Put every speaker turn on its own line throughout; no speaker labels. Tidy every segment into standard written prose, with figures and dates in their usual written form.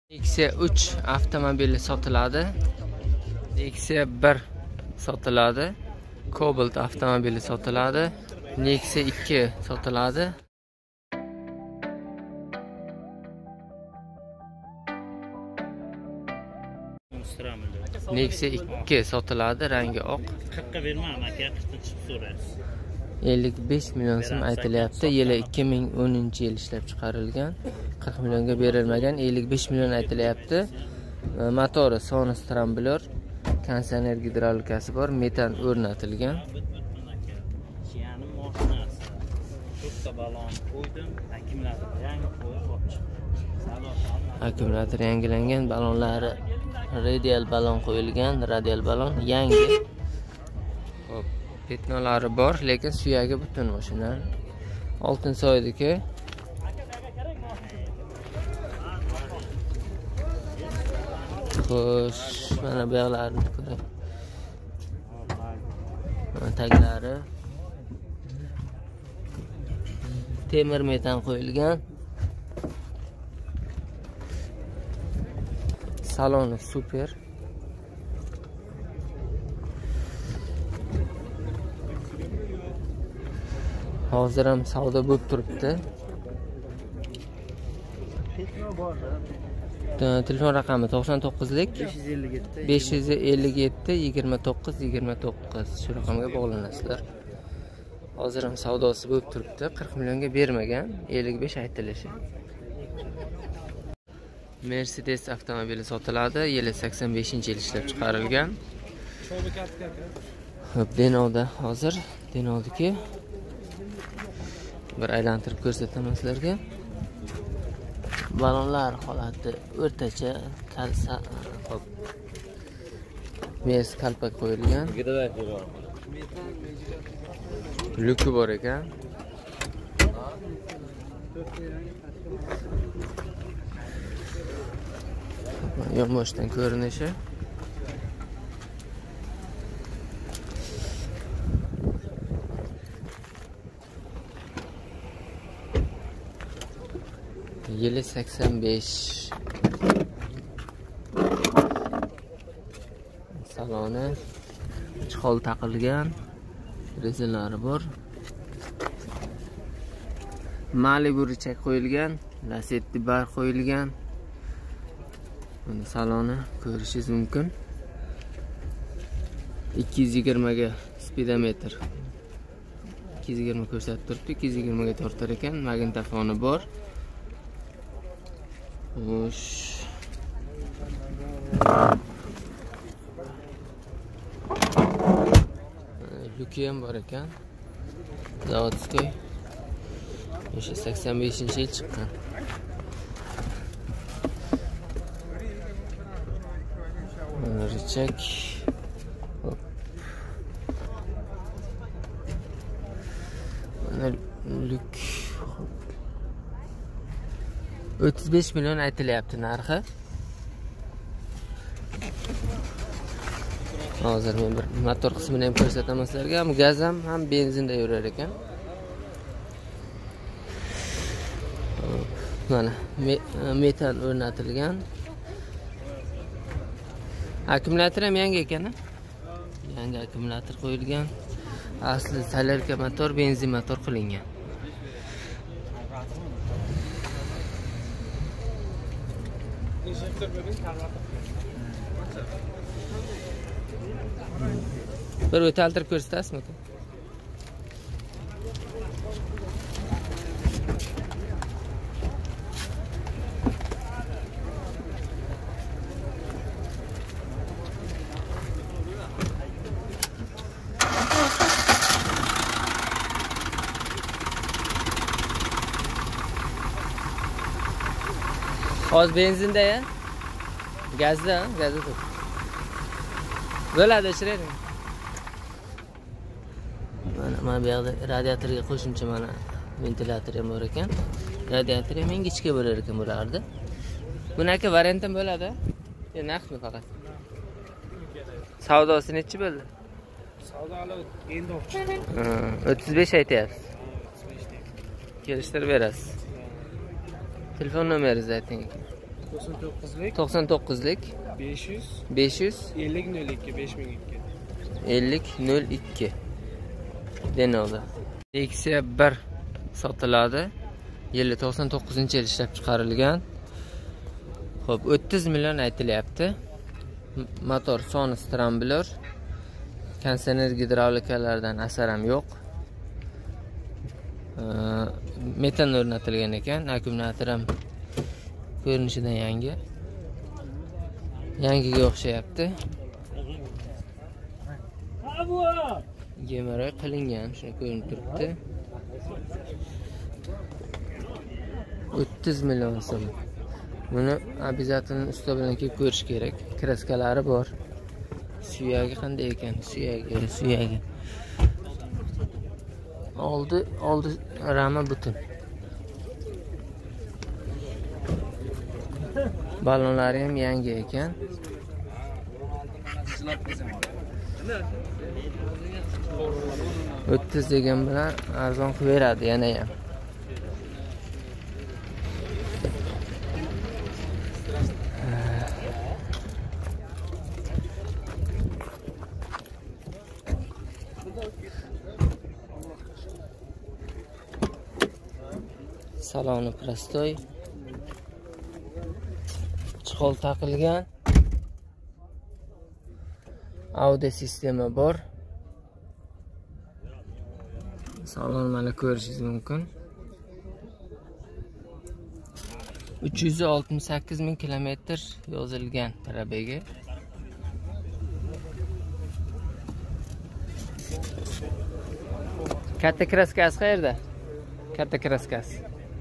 Nexia 3 avtomobili sotiladi. Nexia 1 sotiladi. Cobalt avtomobili sotiladi. Nexia 2 sotiladi. Nexia 2 sotiladi, rangi oq.
40 ga bermam aka, 40 chiqib so'raysiz.
55 million so'm aytilyapti. Yili 2010-yil ishlab chiqarilgan. 40 millionga berilmagan, 55 million aytilyapti. Motori Sonus Tramblor, konditsioner gidravlikasi bor, metan o'rnatilgan.
Jiyanim mashinasi. To'rtta balon qo'ydim, akkumulyator yangi qo'yib ochdim.
Akkumulyator yangilangan, balonlari radial balon qo'yilgan, radial balon yangi. Xo'p, petnolari bor, lekin suyagi butun mashina. Oltinsoydagi. Xo'sh, mana bu yoqlarni ko'ring. Taglari temir metan qo'yilgan. Saloni super. Hozir ham savdo bo'lib turibdi. Telefon raqami 99lik 557 29 29 shu raqamga bog'lanasizlar. Hozir ham savdosi bo'lib turibdi. 40 millionga bermagan, 55 aytilishi. Mercedes avtomobili sotiladi. Yili 85-yil ishlab chiqarilgan. Xo'p, Denoda hozir Denodiki bir aylantirib ko'rsataman sizlarga. Balonlar holati o'rtacha, hop. Mes kalpak qo'yilgan. Luki bor ekan. Yonboshdan ko'rinishi. Yili 85. Saloni chihol taqilgan. Rezinlari bor. Malibu richak qo'yilgan, Lasetti bar qo'yilgan. Buni saloni ko'rishingiz mumkin. 220 ga speedometer. 220 ko'rsatib turibdi, 220 ga tortar ekan, magnitofoni bor. Xo'sh. Luki ham bor ekan. Zavodskoy. O'sha 85-yil chiqqan. Richak. Mana Luk. 35 million aytilyapti narxi. Hozir men bir motor qismini ham ko'rsataman sizlarga. Ham gaz ham benzinda yurar ekan. Mana metan o'rnatilgan. Akkumulyator ham yangi ekan. Yangi akkumulyator qo'yilgan. Asli solarka motor, benzin motor qilingan. Bir o'taltirib ko'rsatasizmi? Hozir benzinda ya. Gazda tur. Bo'ladi, ishlaydi. Mana bu yerda radiatorga qo'shimcha mana ventilyator ham bor ekan. Radiator ham ingichka bo'lar ekan bulardi. Bunaki variant ham bo'ladi. Naqdmi faqat? Savdosi nechi bo'ldi?
Savdolar endi olib
35 aytyapsiz. Kelishtirib berasiz. Telefon nomeringizni ayting.
99'lik
99'lik
500
500
50 02 5002.
50 02 Denoda. Nexia 1 sotiladi. Yili 99-yil ishlab chiqarilgan. Xo'p, 30 million aytilyapti. Motor Sonus Tramblor. Kondisioner gidravlikalardan asar ham yo'q. Metan o'rnatilgan ekan. Akkumulyator ham ko'rinishidan yangi. Yangiga o'xshayapti. Gemaroy qilingan, shuni ko'rinib turibdi. 30 million so'm. Buni обязательно usta bilan kelib ko'rish kerak. Kraskalari bor. Suyagi qanday ekan? Suyagi. Oldi rama butun. Balonlari ham yangi ekan. O'ttiz degan bilan arzon qilib beradi yana ham. Saloni prostoy. Chihol taqilgan. Audio sistema bor. Salon mana ko'rishingiz mumkin. 368 ming kilometr yozilgan probegi. Katta kraskasi qayerda? Katta kraskasi.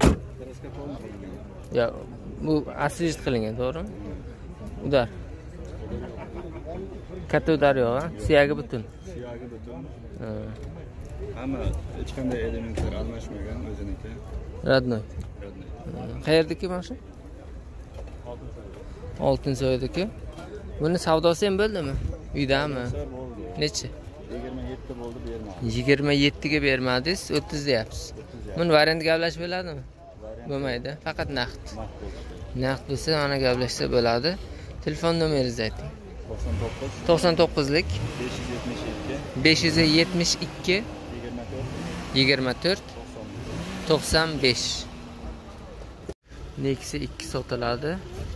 Ya, bu asli qilingan, to'g'rimi? Udar. Katta udar yo'q, ha? Suyagi butun.
Suyagi butun. Hamma hech qanday elementlar almashmagan o'ziniki.
Radnoy. Qayerdaki mana shu? Oltinsoydagi. Buni savdosi ham bo'ldimi? Uydami? Necha?
27 bo'ldi, bermadim.
27 ga bermadingiz, 30 deyapsiz. Buni variant gaplashib bo'ladimi? Bo'lmaydi, faqat naqd. Naqd bo'lsa, mana gaplashsa bo'ladi. Telefon nomeringizni ayting. 99lik 572 24 95. Nexia 2 sotiladi.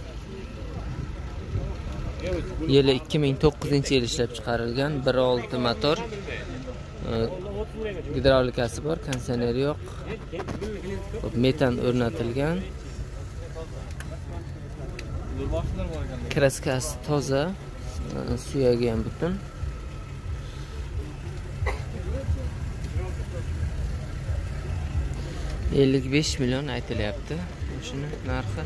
Yili 2009-yil ishlab chiqarilgan 1.6 motor. Gidravlikasi bor, konditsioneri yo'q. Metan o'rnatilgan. Kraskasi toza, suyagi ham butun. $55 million aytilyapti. Shuni narxi.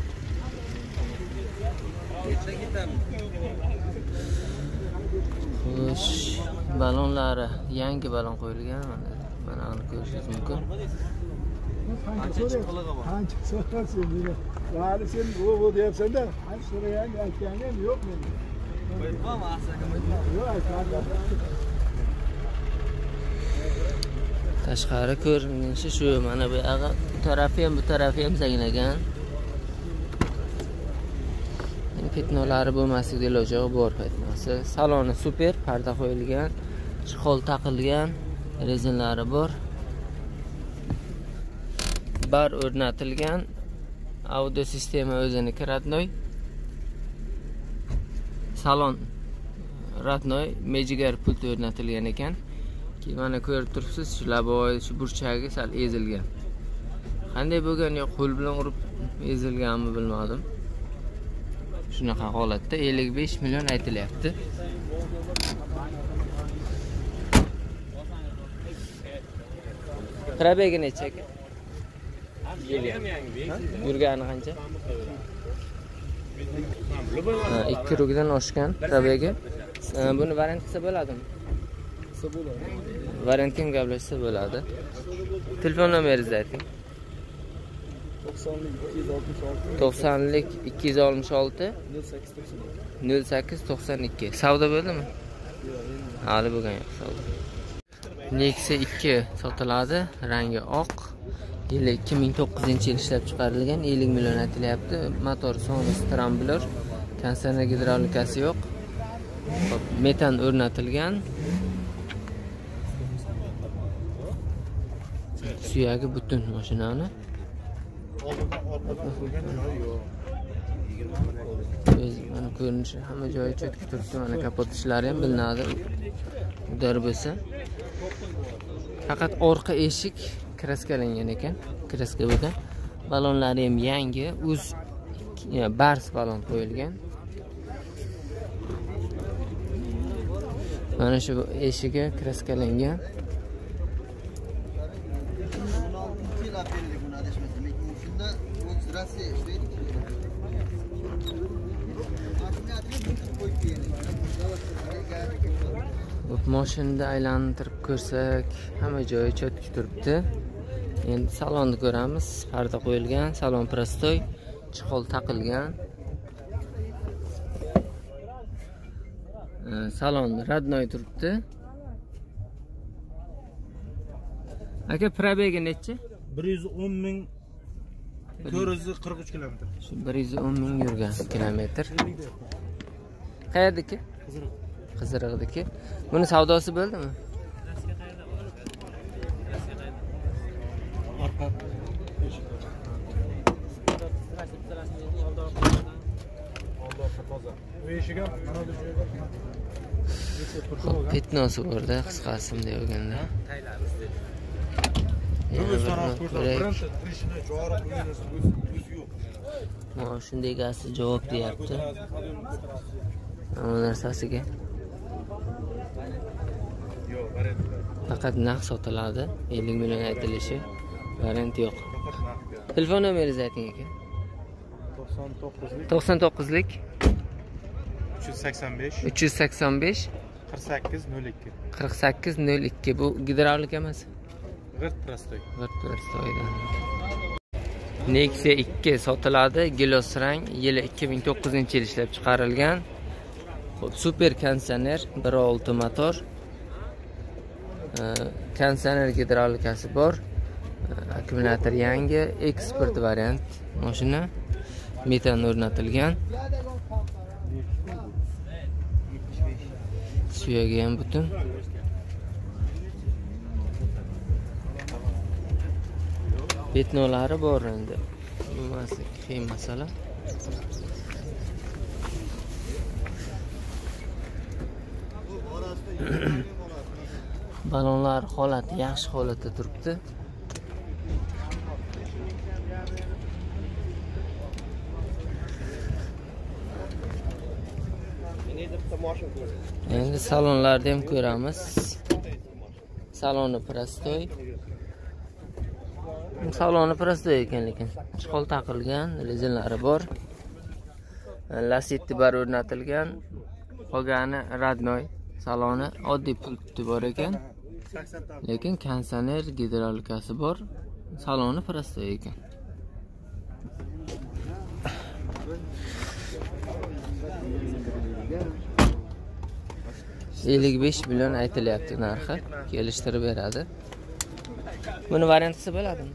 Xo'sh, balonlari yangi balon qo'yilgan. Mana uni ko'rishingiz mumkin.
Qancha so'rasin buni. Vali sen bu deyapsan-da, qancha so'ragan aytganim yo'q menda. Qo'yibman asaga. Yo'q, aytmadim.
Tashqari ko'rinishi shu, mana bu yoqqa bu tarafi ham zanglagan. Petnolari bo'lmaslik iloji bor petnosi. Saloni super, parda qo'yilgan, chihol taqilgan, rezinlari bor. Bar o'rnatilgan. Audio sistema o'ziniki Radnoy. Salon Radnoy, Mejigar pult o'rnatilgan ekan. Keyin mana ko'rib turibsiz, shu laboy, shu burchagi sal ezilgan. Qanday bo'lgan, yo qo'l bilan urib ezilganmi bilmadim. Shunaqa holatda 55 million aytilyapti. Probegi necha ekan? Yurgani qancha? 2 rugdan oshgan probegi. Buni variant qilsa bo'ladimi? Variant ham gaplashsa bo'ladi. Telefon nomeringizni ayting. 90lik 266 0892. Savdo bo'ldimi? Hali bo'lgan yo'q savdo. Nexia 2 sotiladi, rangi oq. Yili 2009-yil ishlab chiqarilgan, 50 million aytilyapti. Motor Sonus Tramblor, konditsioner gidravlikasi yo'q. Hop, metan o'rnatilgan. Suyagi butun mashinani. Mana ko'rinishi hamma joyi cho'kib turibdi. Mana kapot ishlari ham bilinadi. Udar bo'lsa. Faqat orqa eshik kraskalangan ekan. Kraska bo'lgan. Balonlari ham yangi, bars balon qo'yilgan. Mana shu eshigi kraskalangan. Mashinani aylantirib ko'rsak, hamma joyi cho'tkib turibdi. Endi salonni ko'ramiz. Parda qo'yilgan, salon prostoy, chiqol taqilgan. Salon radnoy turibdi. Aka, probegi necha?
110 ming 443 kilometr.
Shu 110 ming yurgan kilometr. Qayerdiki? Qiziriqdiki. Buni savdosi bo'ldimi? Petnosi borda, qisqasi bunday bo'lganda. Shunday gasi javob deyapti. Hamma narsasiga. Faqat naqd sotiladi. 50 million aytilishi, variant yo'q. Telefon nomeringizni ayting aka. 99lik 385 4802. Bu gidravlik emas.
G'irt prostoy.
Nexia 2 sotiladi. Gilos rang, yili 2009-yil ishlab chiqarilgan. Super konditsioner, 1.6 motor. Konditsioner gidravlikasi bor. Akkumulyator yangi, eksport variant mashina. Metan o'rnatilgan. Suyagi ham butun. Petnolari bor endi. Bo'lmasa qiyin masala. Balonlar holati yaxshi holatda turibdi. Endi salonlarni ham ko'ramiz. Saloni prostoy. Saloni prostoy ekan, lekin chiqol taqilgan, rezinlari bor. Lasetti bar o'rnatilgan. Qolgani radnoy. Saloni oddiy pulti bor ekan. Lekin konditsioner gidravlikasi bor. Saloni prostoy ekan. $55 million aytilyapti narxi. Kelishtirib beradi. Buni variantisi bo'ladimi?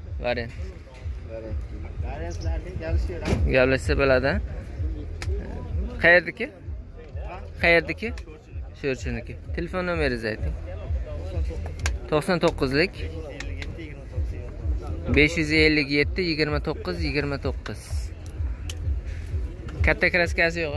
Variantlarning gaplashsa bo'ladi. Qayerdiki? Sho'rchiniki. Telefon nomeringizni ayting. 99lik 557 29. Katta kraskasi yo'q.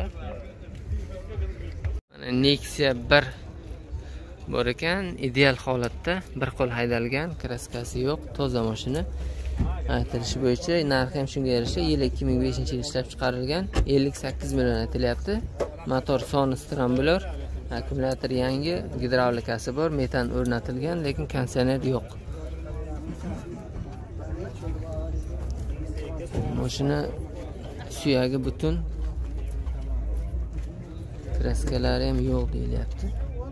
Mana Nexia 1 bor ekan, ideal holatda, bir qo'l haydalgan, kraskasi yo'q, toza mashina. Aytilishi bo'yicha narxi ham shunga yarasha, yil 2005-yil ishlab chiqarilgan, 58 million aytilyapti. Motor Sonus Tramblor, akkumulyator yangi, gidravlikasi bor, metan o'rnatilgan, lekin konditsioner yo'q. Mashina suyagi butun. Kraskalari ham yo'q deyilyapti.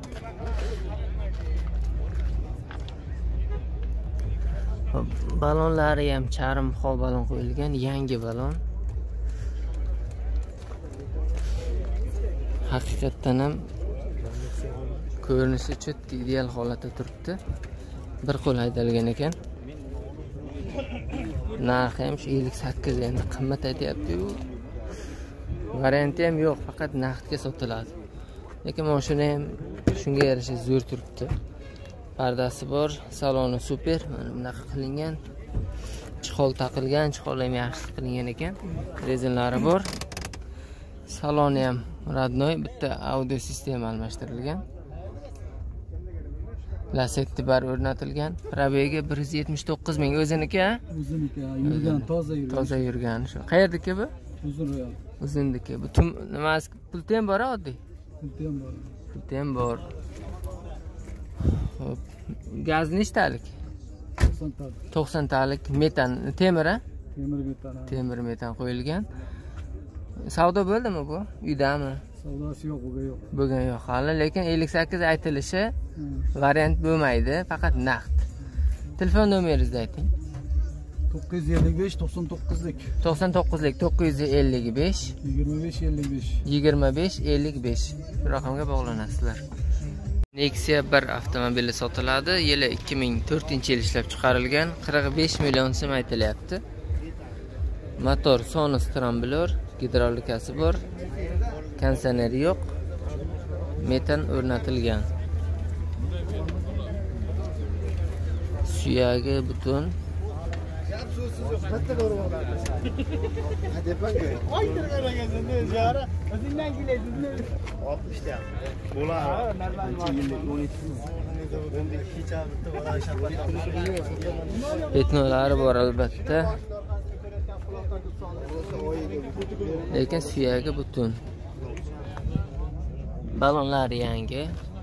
Balonlari ham charm hol balon qo'yilgan, yangi balon. Haqiqatdan ham ko'rinishi cho'tki ideal holatda turibdi. Bir qo'l haydalgan ekan. Narxi ham shu 58, endi qimmat aytyapti-yu. Varianti ham yo'q, faqat naqdga sotiladi. Lekin mashina ham shunga yarasha zo'r turibdi. Pardasi bor, saloni super, mana bunaqa qilingan. Chihol taqilgan, chihol ham yaxshi qilingan ekan. Rezinlari bor. Saloni ham radnoy, bitta audio sistema almashtirilgan. Lasetti bar o'rnatilgan. Probegi 179 ming. O'ziniki, ha?
O'ziniki, yurgan,
toza yurgan. Shu. Qayerdiki bu?
Uzunro'yal.
O'zindiki. Bu nimasi? Pulti ham bor, oddiy. Pulti ham bor. Xo'p. Gaz nechtalik? 90 talik metan, temir, ha? Temir metan qo'yilgan. Savdo bo'ldimi bu? Uydami?
Savdosi yo'q, yo'q.
Bugun yo'q hali, lekin 58 aytilishi variant bo'lmaydi, faqat naqd. Telefon nomeringizni ayting.
955 99lik.
99lik 955 25 55. Bu raqamga bog'lanasizlar. Nexia 1 avtomobili sotiladi. Yili 2004-yil ishlab chiqarilgan. 45 million so'm aytilyapti. Motor Sonus Tramblor, gidrolikasi bor. Konditsioneri yo'q. Metan o'rnatilgan. Suyagi butun. Betnolari bor albatta. Lekin suyagi butun. Balonlari yangi.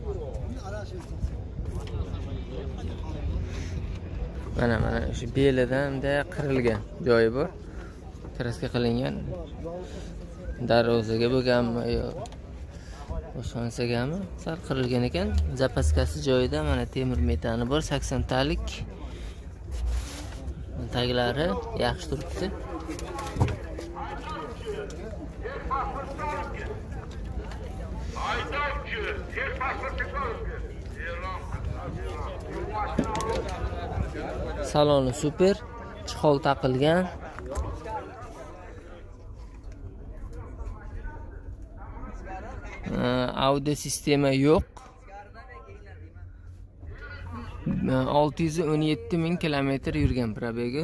Mana shu belidan da qirilgan joyi bor. Kraska qilingan. Darvozaga bo'lganmi yo o'shansagami? Sal qirilgan ekan. Zapaskasi joyida mana temir metani bor, 80 talik. Taglari yaxshi turibdi. Saloni super, chihol taqilgan. Audio sistema yo'q. 617 ming kilometr yurgan probegi.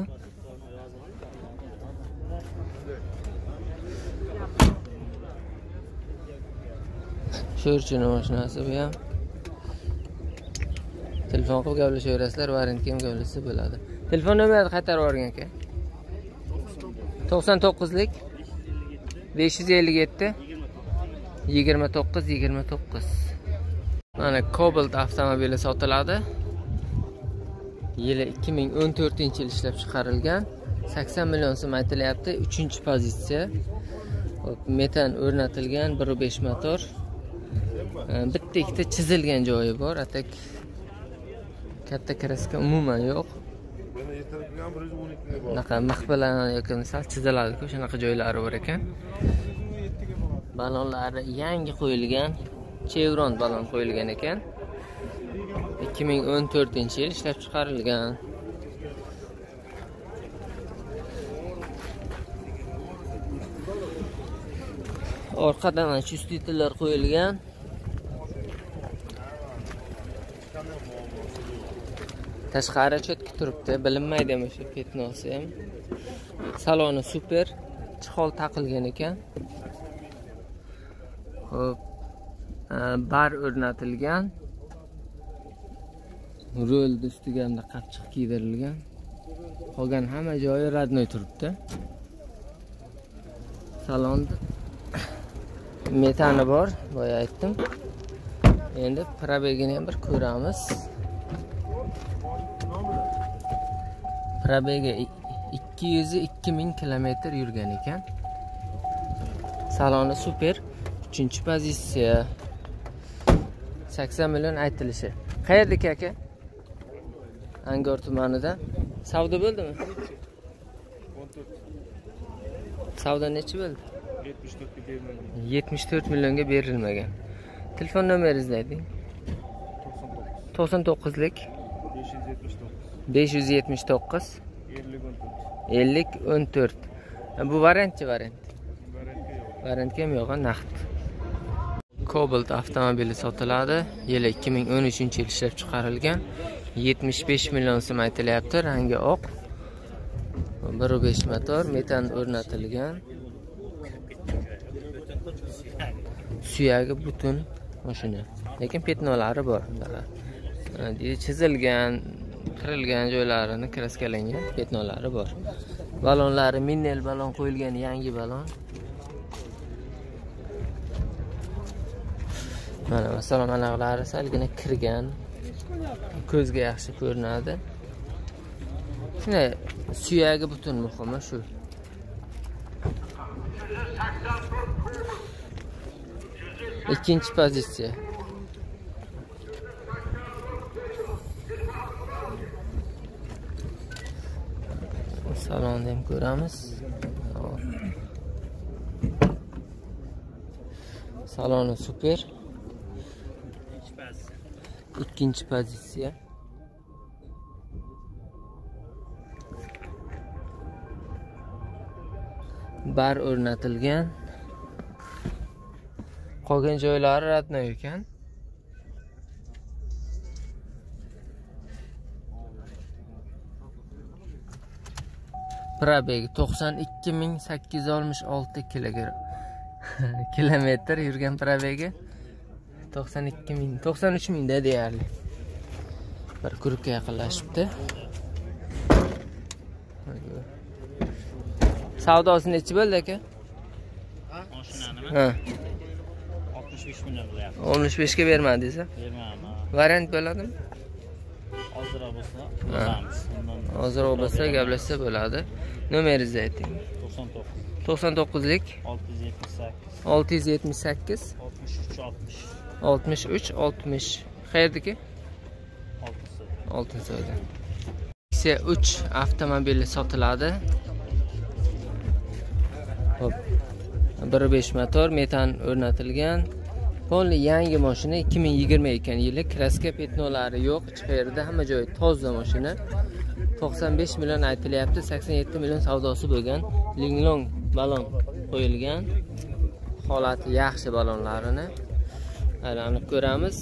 Sho'rchini mashinasi bu ham. Telefon qilib gaplashaverasizlar, variantga ham gaplashsa bo'ladi. Telefon nomerini qaytarib yuborgan aka. 99lik 557 29. Mana Cobalt avtomobili sotiladi. Yili 2014-yil ishlab chiqarilgan. 80 million so'm aytilyapti. 3-pozitsiya. Metan o'rnatilgan, 1.5 motor. Bitta ikkita chizilgan joyi bor, atak katta kraska umuman yo'q. Bunaqa mix bilan yoki misol chiziladi-ku, shunaqa joylari bor ekan. Balonlari yangi qo'yilgan, Chevron balon qo'yilgan ekan. 2014-yil ishlab chiqarilgan. Orqada mana shu stikerlar qo'yilgan. Tashqari cho'tki turibdi, bilinmaydi ham o'sha petnosi ham. Saloni super, chihol taqilgan ekan. Xo'p, bar o'rnatilgan. Rul ustiga ham qapchiq kiydirilgan. Qolgan hamma joyi radnoy turibdi. Salonda metani bor, boya aytdim. Endi probegini ham bir ko'ramiz. Probegi 202 ming kilometr yurgan ekan. Saloni super, 3-pozitsiya. 80 million aytilishi. Qayerdaki aka? Angor tumanida. Savdo bo'ldimi? 14. Savdo nechi bo'ldi? 74 millionga berilmagan. Telefon nomeringizni ayting. 99lik 579 50-14. Bu variantchi variant. Variantga ham yo'q, naqd. Cobalt avtomobili sotiladi. Yili 2013-yil ishlab chiqarilgan. 75 million so'm aytilyapti. Rangi oq. 1.5 motor, metan o'rnatilgan. Suyagi butun mashina. Lekin petnolari bor. Chizilgan, qirilgan joylarini kraskalangan petnolari bor. Balonlari minnel balon qo'yilgan, yangi balon. Mana masalan anaglari salgina kirgan. Ko'zga yaxshi ko'rinadi. Shuna suyagi butun muhimi shu. Ikkinchi pozitsiya. Salonni ham ko'ramiz. Saloni super. Ikkinchi pozitsiya. Bar o'rnatilgan. Qolgan joylari radno ekan. Probeg 92.866 kilometr yurgan probegi. 93.000 da deyarli. Bir kurukka yaqinlashibdi. Savdosi nechi bo'ldi aka?
Mashinanimi?
Ha.
65 million bo'lyapti.
65 ga bermadingiz-a?
Bermayman.
Variant bo'ladimi?
Hozirroq bo'lsa, olamiz.
Hozirroq bo'lsa gaplashsa bo'ladi. Nomeringizni ayting.
99
99lik
678
678
63 60
63 60. Qayerdiki? Oltinsoyda. Nexia 3 avtomobili sotiladi. Hop. 1.5 motor, metan o'rnatilgan. Polni yangi mashina, 2022 yili, kraska petnolari yo'q, ichqerida hamma joyi toza mashina. 95 million aytilyapti, 87 million savdosi bo'lgan. Linglong balon qo'yilgan. Holati yaxshi balonlarini aniq ko'ramiz.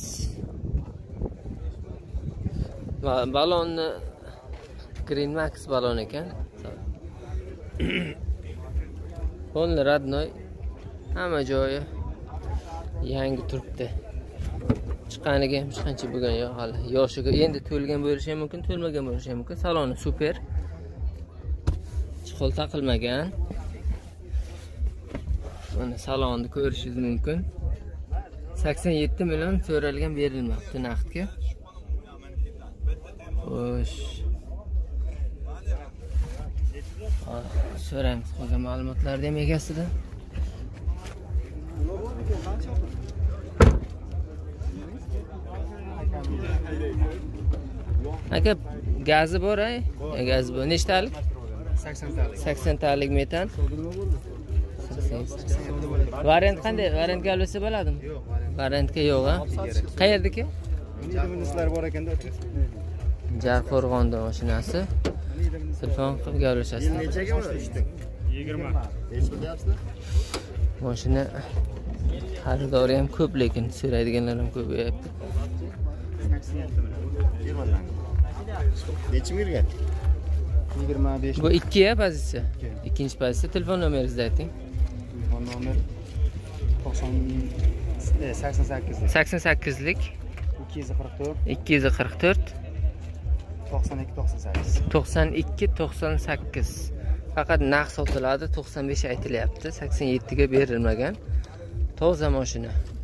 Balonni Green Max balon ekan. Polni radnoy, hamma joyi yangi turibdi. Chiqqaniga ham qancha bo'lgan yo'q hali. Yoshiga endi to'lgan bo'lishi ham mumkin, to'lmagan bo'lishi ham mumkin. Saloni super. Chiqol taqilmagan. Mana salonni ko'rishingiz mumkin. 87 million so'ralgan berilmoqda naqdga. Xo'sh. So'raymiz qolgan ma'lumotlarni ham egasidan. Aka gazi bor-ay? Gazi bor. Nechtalik?
80 talik.
80 talik metan. Variant qanday? Variantga olsa bo'ladimi?
Yo'q,
Variantga yo'q, ha? Qayerdaki?
Minimumlar bor ekanda.
Jarqo'rg'onda mashinasi. Telefon qilib gaplashasiz.
Nechaga olishdi? 20. Hech bilyapsizlar?
Mashina xaridori ham ko'p, lekin so'raydiganlar ham ko'payapti.
20 dan. Nechim yurgan? 25.
Bu 2 pozitsiya. Ikkinchi pozitsiya. Telefon nomeringizni ayting.
Telefon nomer
88lik
244
244
92 98.
92 98. Faqat narx sotiladi, 95 aytilyapti, 87 ga berilmagan. Toza mashina.